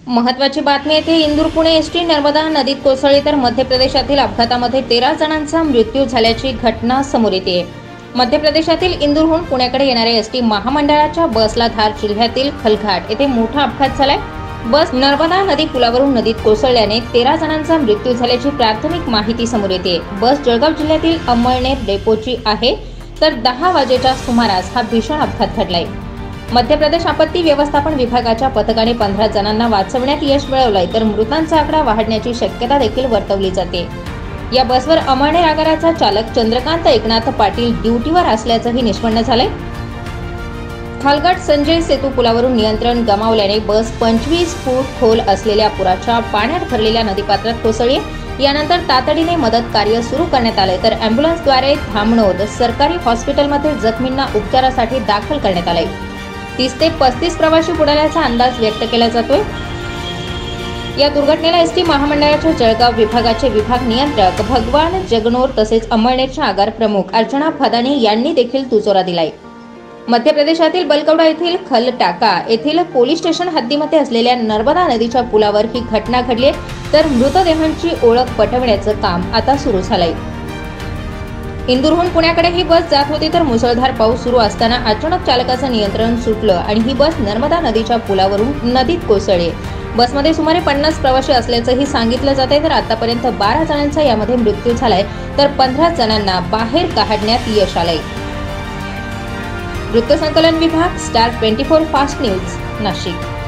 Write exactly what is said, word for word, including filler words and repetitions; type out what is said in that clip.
महत्त्वाची बातमी येथे इंदूर पुणे एसटी नर्मदा नदीत कोसळली तर मध्य प्रदेशातील अपघातामध्ये तेरा जणांचा मृत्यू झाल्याची घटना समोर येते। मध्य प्रदेशातील इंदूरहून पुण्याकडे येणाऱ्या एसटी महामंडळाच्या बसला धार जिल्ह्यातील खलघाट येथे मोठा अपघात झालाय। बस नर्मदा नदी पुलावरून नदीत कोसळल्याने तेरा जणांचा मृत्यू झाल्याची प्राथमिक माहिती समोर येते। बस जळगाव जिल्ह्यातील अमळनेर डेपोची आहे, तर दहा वाजेच्या सुमारास हा भीषण अपघात घडलाय। मध्य प्रदेश आपत्ती व्यवस्थापन विभागाच्या पथकाने पंधरा जणांना वाचवण्यात यश मिळवलंय, तर मृतांचा आकडा वाढण्याची शक्यता देखील वर्तवली जाते। या बसवर अमळनेर आगाराचा चालक चंद्रकांत एकनाथ पाटील ड्युटीवर असल्याचंही निष्पन्न झालंय। खालघाट संजय सेतू पुलावरून नियंत्रण गमावल्याने बस पंचवीस फूट खोल असलेल्या पुराच्या पाण्यात भरलेल्या नदीपात्रात कोसळली। यानंतर तातडीने मदत कार्य सुरू करण्यात आले, तर अँब्युलन्सद्वारे धामणोद सरकारी हॉस्पिटलमध्ये जखमींना उपचारासाठी दाखल करण्यात आले। तीस ते पस्तीस प्रवासी बुडाल्याचा अंदाज व्यक्त केला जातोय। या दुर्घटनेला एसटी महामंडळाच्या जळगाव विभागाचे विभाग नियंत्रक भगवान जगनोर तसेच अमळनेरच्या आगार प्रमुख अर्चना फदानी यांनी देखील दुजोरा दिलाय। मध्य प्रदेशातील बलकौडा येथील खलटाका येथील पोलीस स्टेशन हद्दीमध्ये असलेल्या नर्मदा नदीच्या पुलावर ही घटना घडली, तर मृतदेहांची ओळख पटवण्याचं काम आता सुरू झालंय। इंदूरहून पुण्याकडे ही बस जात होती, तर मुसळधार पाऊस सुरू असताना अचानक चालकाचं नियंत्रण सुटलं आणि ही बस नर्मदा नदीच्या पुलावरून नदीत कोसळली। बसमध्ये सुमारे पन्नास प्रवासी असल्याचंही सांगितलं जाते, तर आतापर्यंत बारा जणांचा यामध्ये मृत्यू झालाय, तर पंधरा जणांना बाहेर काढण्यात यश आलंय। वृत्तसंकलन विभाग, star twenty four fast news, Nashik.